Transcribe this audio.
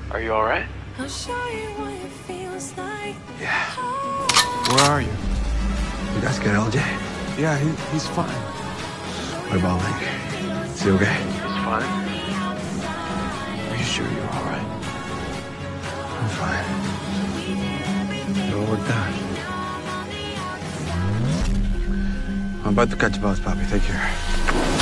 Are you alright? I'll show you what it feels like. Yeah. Where are you? You guys get LJ? Yeah, he's fine. What about Link? Is he okay? He's fine. Are you sure you're alright? I'm fine. It all worked out. I'm about to catch a bus, Poppy. Take care.